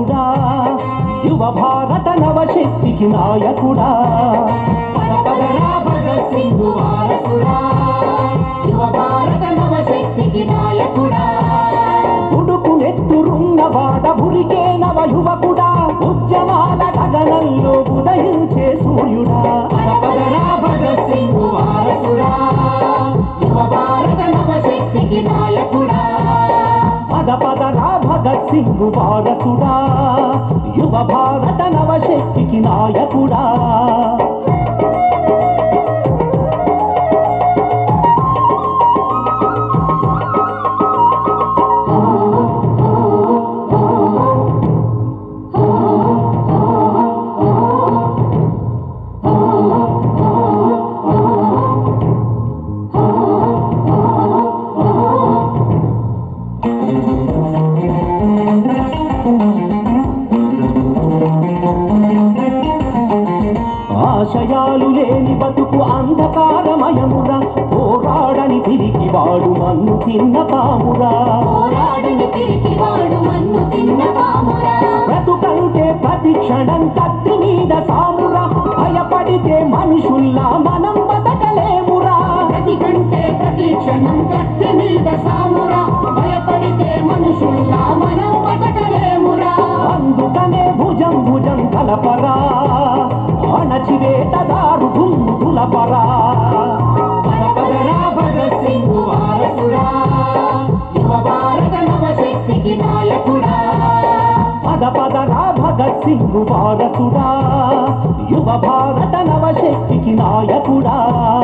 నాయకుడా యువ భారత నవశక్తికి నాయకుడా పదపదరా భగత్ సింగ్ వారసుడా యువ భారత నవశక్తికి నాయకుడా ఉడుకు నెత్తురున్నవాడ భురికే నవ యువకుడా ఉద్యమాల గగనంలో ఉదయించే సూర్యుడా పదపదరా భగత్ సింగ్ వారసుడా యువ భారత నవశక్తికి నాయకుడా పదపదరా భగత్ సింగ్ వారసుడా యువ భారత నవశక్తికి నాయకుడా ఆశయాలు లేని బతుకు అంధకారమయమురా పోరాడని తిరిగి వాడు మన్ను తిన్న పామురా పోరాడని తిరిగి వాడు మన్ను తిన్న పామురా బ్రతుకంటే ప్రతి క్షణం కత్తి మీద సామురా భయపడితే మనుషుల్లా మనం బతకలేమురా ప్రతికంటే ప్రతి క్షణం కత్తి మీద సామురా భయపడితే మనుషుల్లా మనం బతకలేమురా అందుకనే భుజం భుజం కలపరా అణచివేతదారు దులపరా పదపదరా భగత్ సింగ్ వారసుడా యువ భారత నవశక్తికి నాయకుడా పదపదరా భగత్ సింగ్ వారసుడా యువ భారత నవశక్తికి నాయకుడా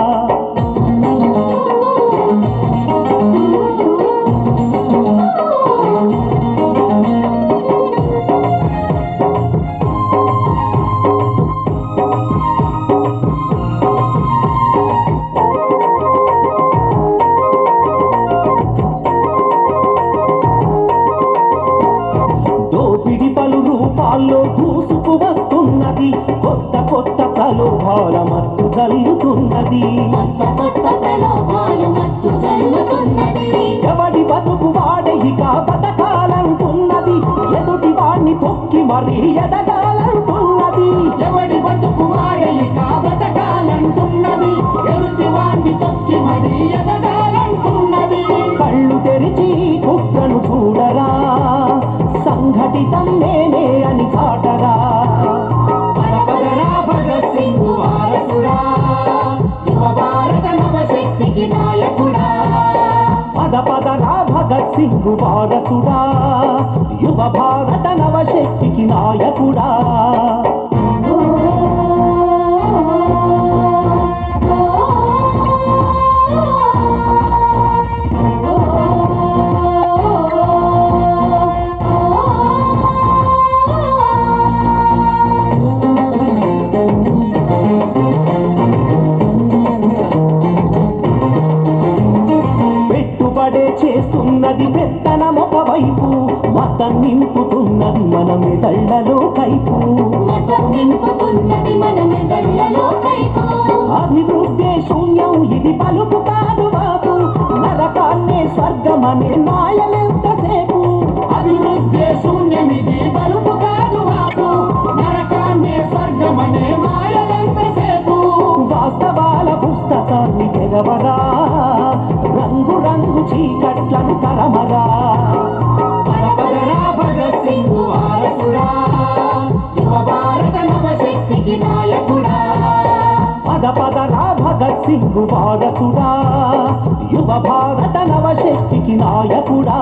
దూసుకు వస్తున్నది కొత్త కొత్త ప్రలోభాల మత్తు జల్లుతున్నది ఎవడి బతుకు వాడే ఇక బతకాలంటున్నది ఎదుటి వాడిని తొక్కి మరీ ఎదగాలంటున్నది ఎవడి బతుకు వాడే ఇక బతకాలంటున్నది ఎదుటి వాడిని తొక్కి మరీ ఎదగాలంటున్నది కళ్ళు తెరిచి కుట్రను చూడరా సంఘటితం నేనే అని చాటరా పదపదరా భగత్ సింగ్ వారసుడా యువ భారత నవశక్తికి నాయకుడా పదపదరా భగత్ సింగ్ వారసుడా యువ భారత నవశక్తికి నాయకుడా చేస్తున్నది పెత్తనం ఒకవైపు మతం నింపుతున్నది మన మెదళ్లలో కైపు అభివృద్ధి శూన్యం ఇది పలుకు కాదు బాబు నరకాన్నే స్వర్గమనే మాయలెంతసేపు అభివృద్ధి శూన్యం ఇది పలుకు కాదు బాబు నరకాన్నే స్వర్గమనే మాయలెంతసేపు వాస్తవాల పుస్తకాన్ని తెరవరా రంగు రంగు చీకట్లను తరమరా పదపదరా భగత్ సింగ్ వారసుడా యువ భారత నవశక్తికి నాయకుడా పదపదరా భగత్ సింగ్ వారసుడా యువ భారత నవశక్తికి నాయకుడా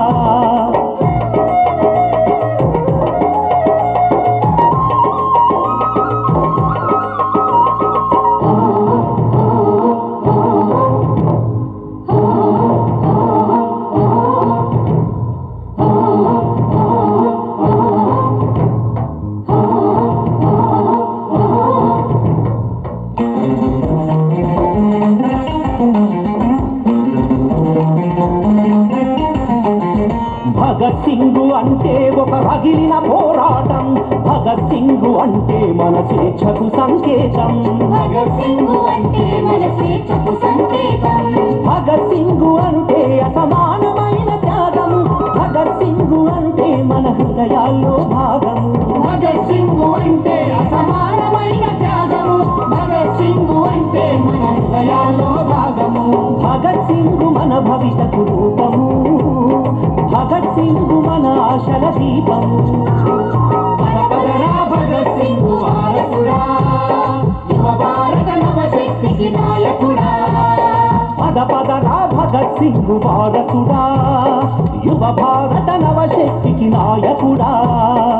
భగత్ సింగ్ అంటే ఒక రగిలిన పోరాటం భగత్ సింగ్ అంటే మన స్వేచ్ఛకు సంకేతం భగత్ సింగ్ అంటే మన స్వేచ్ఛకు సంకేతం భగత్ సింగ్ అంటే అసమానమైన త్యాగం భగత్ సింగ్ అంటే మన హృదయాల్లో భాగము కవితకు రూపము భగత్ సింగ్ మన ఆశల దీపము పద పదరా భగత్ సింగ్ వారసుడా యువ భారత నవశక్తికి నాయకుడా పద పదరా భగత్ సింగ్ వారసుడా యువ భారత నవశక్తికి నాయకుడా